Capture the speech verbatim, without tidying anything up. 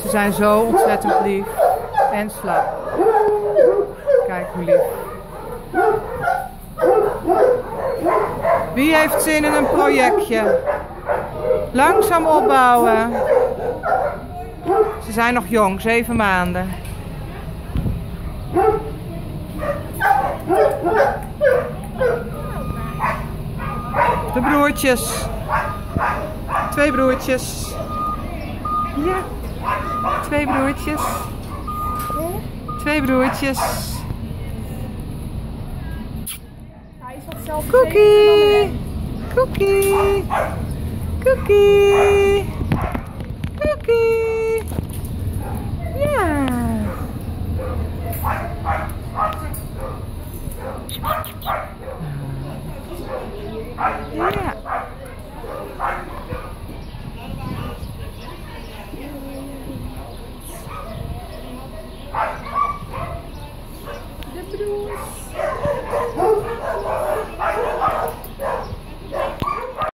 Ze zijn zo ontzettend lief en slap. Kijk hoe lief. Wie heeft zin in een projectje? Langzaam opbouwen. Ze zijn nog jong, zeven maanden. De broertjes. Twee broertjes. Ja. Twee broertjes. Twee broertjes. Hij is wat zelf. Cookie. Cookie. Cookie. Cookie. Ja. Ja. De broers.